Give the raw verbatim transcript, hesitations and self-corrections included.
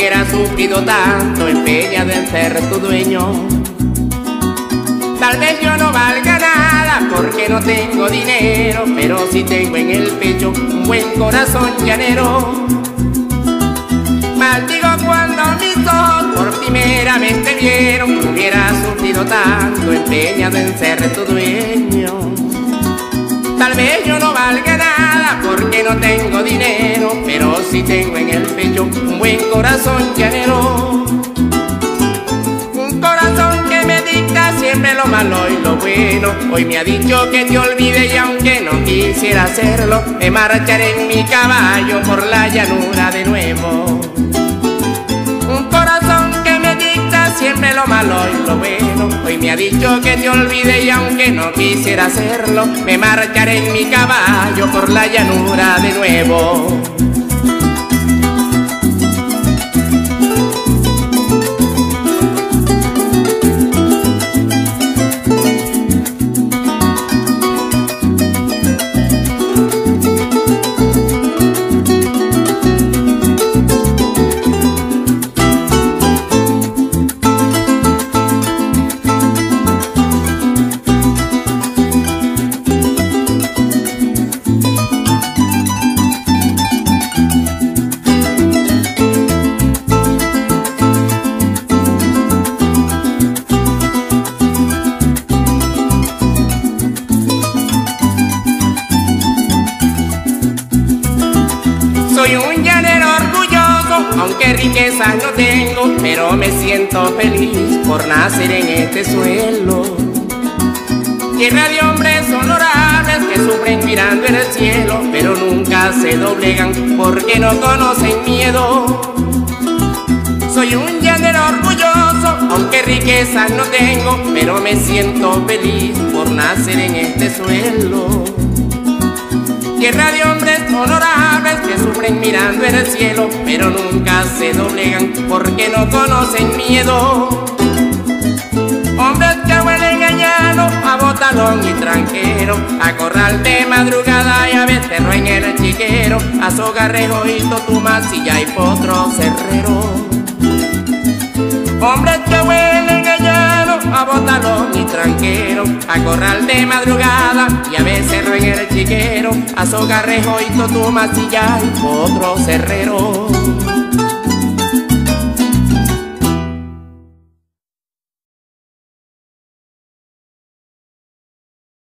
hubiera sufrido tanto, empeñado en ser tu dueño. Tal vez yo no valga nada porque no tengo dinero, pero sí tengo en el pecho un buen corazón llanero. Maldigo cuando mis ojos por primera vez te vieron, hubiera sufrido tanto, empeñado en ser tu dueño. Tal vez yo no valga nada porque no tengo dinero, pero sí tengo en el pecho un buen corazón llanero. Un corazón que me dicta siempre lo malo y lo bueno. Hoy me ha dicho que te olvide y aunque no quisiera hacerlo, me marcharé en mi caballo por la llanura de nuevo. Un corazón que me dicta siempre lo malo y lo bueno. Hoy me ha dicho que te olvide y aunque no quisiera hacerlo, me marcharé en mi caballo por la llanura de nuevo. Soy un llanero orgulloso, aunque riquezas no tengo, pero me siento feliz por nacer en este suelo. Tierra de hombres honorables que sufren mirando en el cielo, pero nunca se doblegan porque no conocen miedo. Soy un llanero orgulloso, aunque riquezas no tengo, pero me siento feliz por nacer en este suelo. Tierra de hombres honorables que sufren mirando en el cielo, pero nunca se doblegan porque no conocen miedo. Hombres que huelen a llano, a botalón y tranquero, a corral de madrugada y a becerro en el chiquero, a sogarrejo y totumasilla y potro cerrero. Hombres que huelen a llano, a botalón y tranquero, a corral de madrugada y a becerro en el chiquero, a sogarrejo y totumasilla y potro cerrero.